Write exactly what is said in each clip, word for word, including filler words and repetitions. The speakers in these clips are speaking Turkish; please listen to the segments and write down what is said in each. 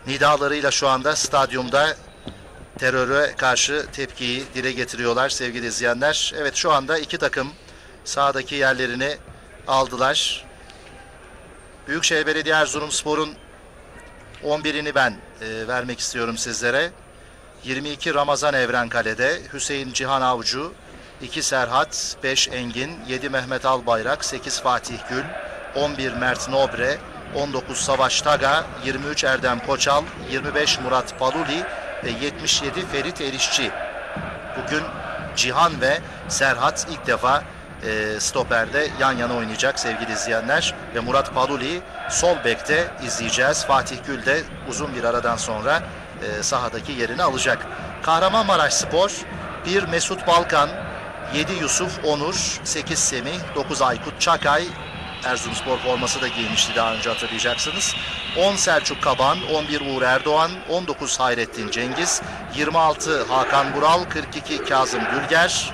nidalarıyla şu anda stadyumda teröre karşı tepkiyi dile getiriyorlar sevgili izleyenler. Evet, şu anda iki takım sahadaki yerlerini aldılar. Büyükşehir Belediye Erzurumspor'un on birini ben e, vermek istiyorum sizlere. yirmi iki Ramazan Evren kalede, Hüseyin Cihan Avcı, iki Serhat, beş Engin, yedi Mehmet Albayrak, sekiz Fatih Gül, on bir Mert Nobre, on dokuz Savaş Taga, yirmi üç Erdem Koçal, yirmi beş Murat Paluli ve yetmiş yedi Ferit Erişçi. Bugün Cihan ve Serhat ilk defa e, stoperde yan yana oynayacak sevgili izleyenler. Ve Murat Paluli sol bekte izleyeceğiz. Fatih Gül de uzun bir aradan sonra e, sahadaki yerini alacak. Kahramanmaraşspor bir Mesut Balkan, yedi Yusuf Onur, sekiz Semih, dokuz Aykut Çakay, Erzurumspor forması da giymişti daha önce, hatırlayacaksınız. on Selçuk Kaban, on bir Uğur Erdoğan, on dokuz Hayrettin Cengiz, yirmi altı Hakan Bural, kırk iki Kazım Gülger,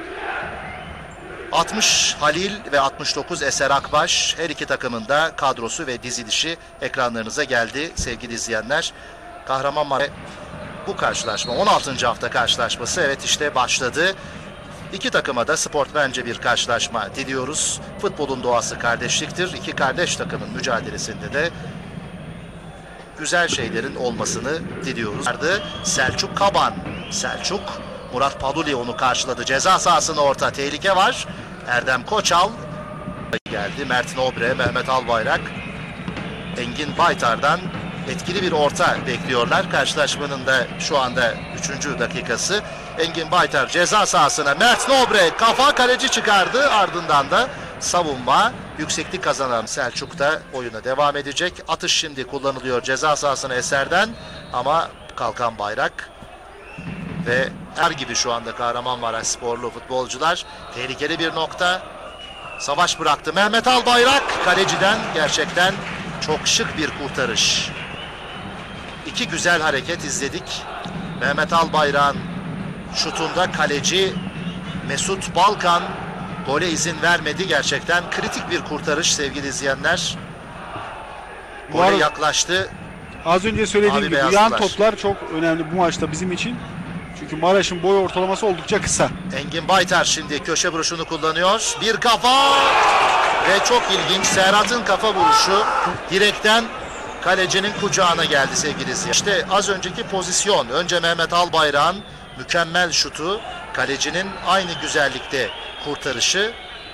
altmış Halil ve altmış dokuz Eser Akbaş. Her iki takımın da kadrosu ve dizilişi ekranlarınıza geldi sevgili izleyenler. Kahramanmaraş bu karşılaşma on altıncı hafta karşılaşması, evet işte başladı. İki takıma da sportmence bir karşılaşma diliyoruz. Futbolun doğası kardeşliktir. İki kardeş takımın mücadelesinde de güzel şeylerin olmasını diliyoruz. Selçuk Kaban. Selçuk, Murat Paluli onu karşıladı. Ceza sahasına orta tehlike var. Erdem Koçal geldi. Mert Nobre, Mehmet Albayrak, Engin Baytar'dan etkili bir orta bekliyorlar. Karşılaşmanın da şu anda üçüncü dakikası. Engin Baytar ceza sahasına, Mert Nobre kafa, kaleci çıkardı. Ardından da savunma, yükseklik kazanan Selçuk da oyuna devam edecek. Atış şimdi kullanılıyor ceza sahasına Eser'den ama kalkan bayrak ve her gibi şu anda Kahramanmaraş sporlu futbolcular. Tehlikeli bir nokta. Savaş bıraktı Mehmet Albayrak kaleciden, gerçekten çok şık bir kurtarış. İki güzel hareket izledik. Mehmet Albayrak'ın şutunda kaleci Mesut Balkan gole izin vermedi. Gerçekten kritik bir kurtarış sevgili izleyenler. Gole yaklaştı. Az önce söylediğim Abi gibi yan toplar çok önemli bu maçta bizim için. Çünkü Maraş'ın boy ortalaması oldukça kısa. Engin Baytar şimdi köşe vuruşunu kullanıyor. Bir kafa ve çok ilginç Serhat'ın kafa vuruşu direkten kalecinin kucağına geldi sevgili izleyenler. İşte az önceki pozisyon. Önce Mehmet Albayrak'ın mükemmel şutu, kalecinin aynı güzellikte kurtarışı.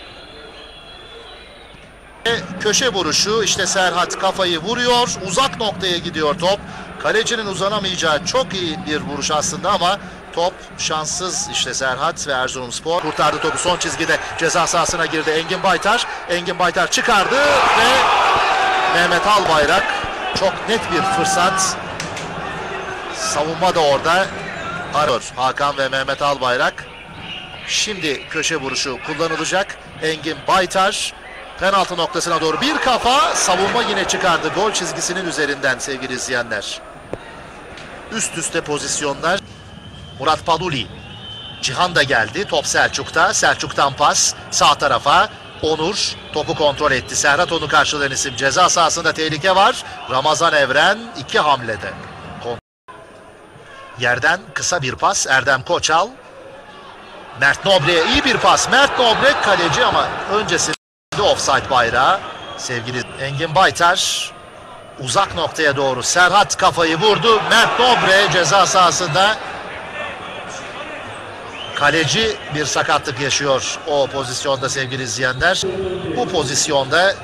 Ve köşe vuruşu, işte Serhat kafayı vuruyor. Uzak noktaya gidiyor top. Kalecinin uzanamayacağı çok iyi bir vuruş aslında ama top şanssız, işte Serhat ve Erzurumspor kurtardı topu. Son çizgide ceza sahasına girdi Engin Baytar. Engin Baytar çıkardı ve Mehmet Albayrak, çok net bir fırsat. Savunma da orada arıyor. Hakan ve Mehmet Albayrak. Şimdi köşe vuruşu kullanılacak. Engin Baytar penaltı noktasına doğru bir kafa, savunma yine çıkardı gol çizgisinin üzerinden sevgili izleyenler. Üst üste pozisyonlar. Murat Paluli. Cihan da geldi. Top Selçuk'ta. Selçuk'tan pas sağ tarafa. Onur topu kontrol etti. Serhat onu karşılayan isim. Ceza sahasında tehlike var. Ramazan Evren iki hamlede. Yerden kısa bir pas. Erdem Koçal. Mert Nobre'ye iyi bir pas. Mert Nobre kaleci ama öncesinde offside bayrağı. Sevgili Engin Baytar uzak noktaya doğru. Serhat kafayı vurdu. Mert Nobre ceza sahasında. Kaleci bir sakatlık yaşıyor o pozisyonda sevgili izleyenler. Bu pozisyonda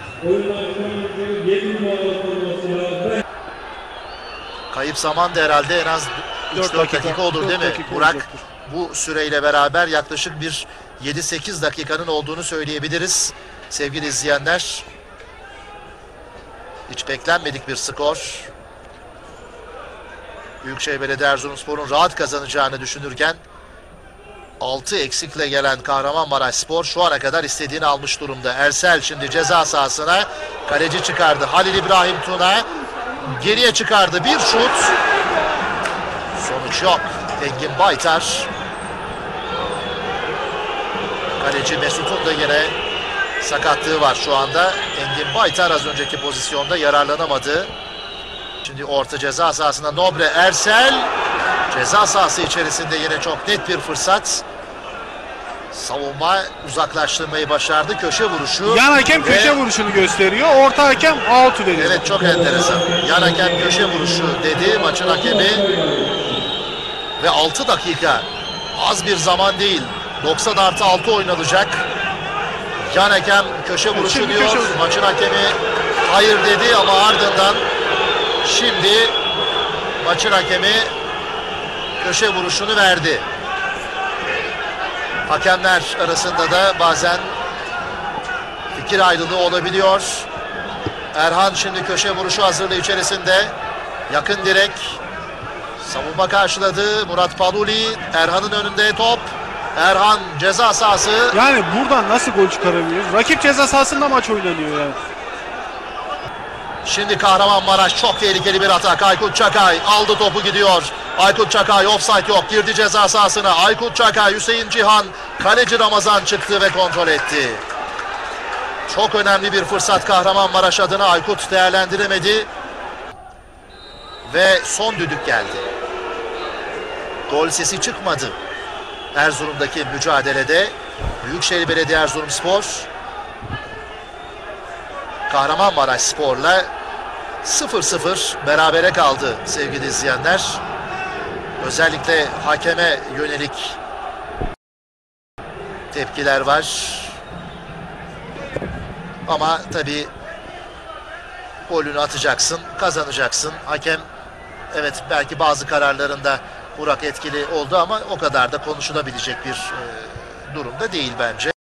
kayıp zaman da herhalde en az üç dört dakika olur değil mi Burak? Bu süreyle beraber yaklaşık bir yedi sekiz dakikanın olduğunu söyleyebiliriz sevgili izleyenler. Hiç beklenmedik bir skor. Büyükşehir Belediye Erzurumspor'un rahat kazanacağını düşünürken altı eksikle gelen Kahramanmaraşspor şu ana kadar istediğini almış durumda. Ersel şimdi ceza sahasına, kaleci çıkardı. Halil İbrahim Tuna geriye çıkardı. Bir şut. Sonuç yok. Engin Baytar. Kaleci Mesut'un da yine sakatlığı var şu anda. Engin Baytar az önceki pozisyonda yararlanamadı. Şimdi orta ceza sahasında Nobre Ersel. Ceza sahası içerisinde yine çok net bir fırsat. Savunma uzaklaştırmayı başardı. Köşe vuruşu. Yan hakem ve... köşe vuruşunu gösteriyor. Orta hakem out'u veriyor. Evet, çok enteresan. Yan hakem köşe vuruşu dedi maçın hakemi. Ve altı dakika. Az bir zaman değil. doksan artı altı oynanacak. Yan hakem köşe vuruşu Şimdi diyor. köşe... Maçın hakemi hayır dedi ama ardından şimdi maçın hakemi köşe vuruşunu verdi. Hakemler arasında da bazen fikir ayrılığı olabiliyor. Erhan şimdi köşe vuruşu hazırlığı içerisinde. Yakın direk. Savunma karşıladı. Murat Paluli. Erhan'ın önünde top. Erhan ceza sahası. Yani buradan nasıl gol çıkaramıyoruz? Rakip ceza sahasında maç oynanıyor yani. Şimdi Kahramanmaraş çok tehlikeli bir atak. Aykut Çakay aldı topu gidiyor. Aykut Çakay offside yok. Girdi ceza sahasına. Aykut Çakay, Hüseyin Cihan. Kaleci Ramazan çıktı ve kontrol etti. Çok önemli bir fırsat Kahramanmaraş adına. Aykut değerlendiremedi. Ve son düdük geldi. Gol sesi çıkmadı. Erzurum'daki mücadelede. Büyükşehir Belediye Erzurumspor Kahramanmaraş Spor'la sıfır sıfır berabere kaldı sevgili izleyenler. Özellikle hakeme yönelik tepkiler var. Ama tabii golünü atacaksın, kazanacaksın. Hakem evet belki bazı kararlarında Burak etkili oldu ama o kadar da konuşulabilecek bir e, durumda değil bence.